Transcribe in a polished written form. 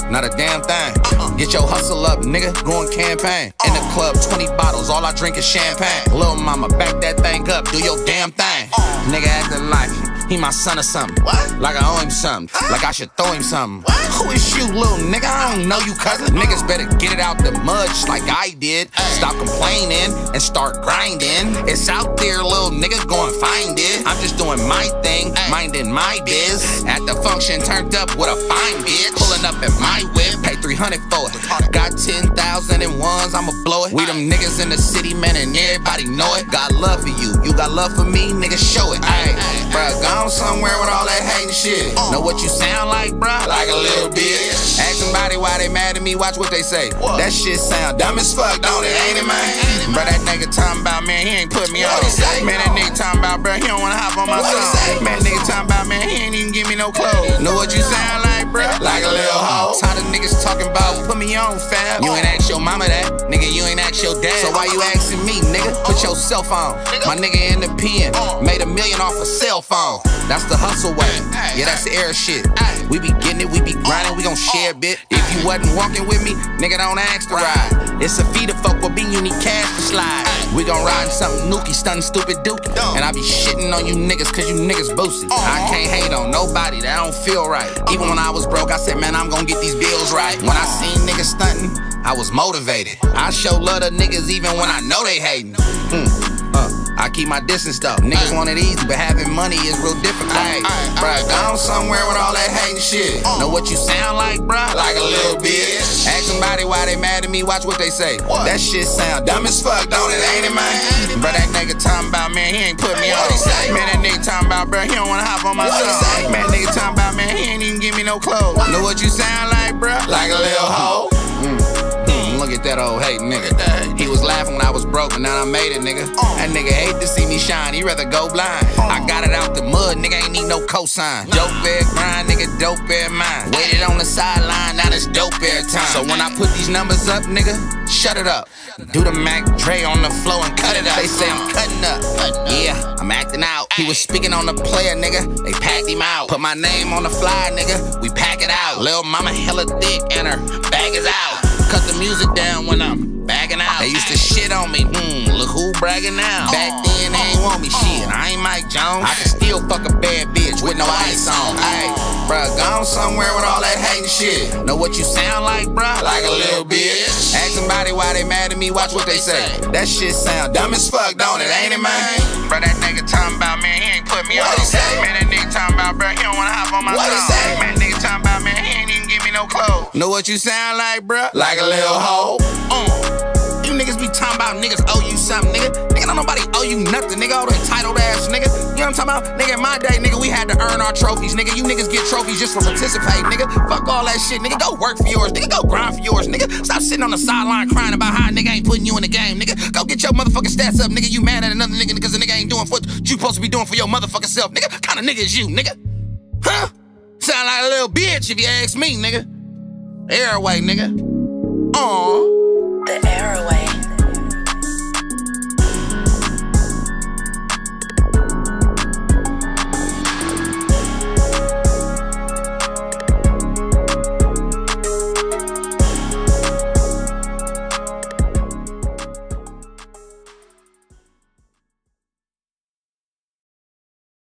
not a damn thing. Get your hustle up, nigga, going campaign. In the club, 20 bottles, all I drink is champagne. Lil' mama, back that thing up, do your damn thing. Nigga acting like he my son or something. Like I owe him something, like I should throw him something. Who is you, little nigga? I don't know you, cousin. Niggas better get it out the mud just like I did. Stop complaining and start grinding. It's out there, little nigga, go and find it. I'm just doing my thing, minding my biz. At the function, turned up with a fine bitch. Pulling up in my whip, pay 300 for it. Got 10,000 and ones, I'ma blow it. We them niggas in the city, man, and everybody know it. Got love for you, you got love for me, nigga, show it. Ayy, bruh, gone somewhere with all that hating shit. Know what you sound like, bruh? Like a little bitch. Ask somebody why they mad at me, watch what they say. That shit sound dumb as fuck, don't it, ain't it, man? Bruh, that nigga talking about, man, he ain't put me on. Man, that nigga talking about, bruh, he don't wanna hop on my song. Man, nigga talking about, man, he ain't even give me no clothes. Know what you sound like, bruh? Like a little hoe. Tired of niggas talking about, put me on, fam. You ain't ask your mama that, nigga, you ain't ask your dad. So why you asking me, nigga? Put your cell phone. My nigga in the pen, made $1 million off a cell phone. That's the hustle way, yeah, that's the air shit. We be getting it, we be grinding, we gon' share a bit. If you wasn't walking with me, nigga, don't ask to ride. It's a fee to fuck with me, you need cash to slide. We gon' ride in something nookie, stunning stupid dookie. And I be shitting on you niggas, cause you niggas boosty. I can't hate on nobody, that don't feel right. Even when I was broke, I said, man, I'm gon' get these bills right. When I seen niggas stunting, I was motivated. I show love to niggas even when I know they hating. I keep my distance though. Niggas want it easy, but having money is real difficult. Bruh, gone somewhere with all that hating shit. Know what you sound like, bruh? Like a little bitch. Ask somebody why they mad at me, watch what they say. That shit sound dumb as fuck, don't it, ain't it, man? Bruh, that nigga talking about, man, he ain't put me on. Man, that nigga talking about, bruh, he don't wanna hop on my song. Man, nigga talking about, man, he ain't even give me no clothes. Know what you sound like, bruh? Like a little hoe. Look at that old hate nigga. He was laughing when I was broke, but now I made it, nigga. That nigga hate to see me shine, he rather go blind. I got it out the mud, nigga, ain't need no cosign. Dope air grind, nigga, dope air mine. Waited on the sideline, now it's dope air time. So when I put these numbers up, nigga, shut it up. Do the Mac Dre on the floor and cut it up. They say I'm cutting up, yeah, I'm acting out. He was speaking on the player, nigga, they packed him out. Put my name on the fly, nigga, we pack it out. Lil' mama hella thick and her bag is out. Cut the music down when I'm bagging out. They used to shit on me, look who bragging now. Back then they ain't want me, shit, I ain't Mike Jones. I can still fuck a bad bitch with no ice on. Ayy, bruh, gone somewhere with all that hating shit. Know what you sound like, bruh? Like a little bitch. Ask somebody why they mad at me, watch what they say. That shit sound dumb as fuck, don't it, ain't it, man? Bruh, that nigga talking about, man, he ain't put me on. Man, that nigga talking about, bruh, he don't wanna hop on my song. Man, nigga talking about, man, he ain't even give me no clothes. Know what you sound like, bruh? Like a little hoe. You niggas be talking about niggas owe you something, nigga. Nigga, don't nobody owe you nothing, nigga. All the entitled ass, nigga. You know what I'm talking about? Nigga, in my day, nigga, we had to earn our trophies, nigga. You niggas get trophies just for participating, nigga. Fuck all that shit, nigga. Go work for yours, nigga. Go grind for yours, nigga. Stop sitting on the sideline crying about how a nigga ain't putting you in the game, nigga. Go get your motherfucking stats up, nigga. You mad at another nigga because the nigga ain't doing what you supposed to be doing for your motherfucking self, nigga. What kind of nigga is you, nigga? Huh? Sound like a little bitch if you ask me, nigga. Airway, nigga. The Airway.